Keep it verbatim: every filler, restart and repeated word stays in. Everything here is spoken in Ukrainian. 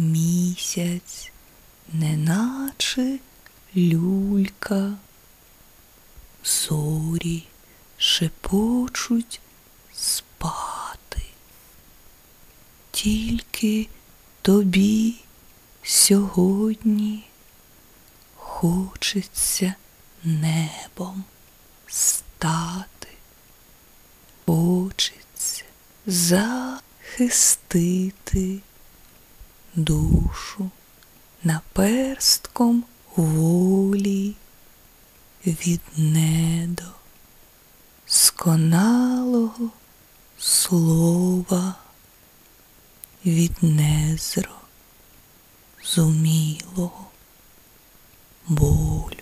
Місяць, неначе люлька, зорі шепочуть спати. Тільки тобі сьогодні хочеться небом стати. Хочеться захистити душу наперстком волі від недосконалого слова, від незрозумілого болю.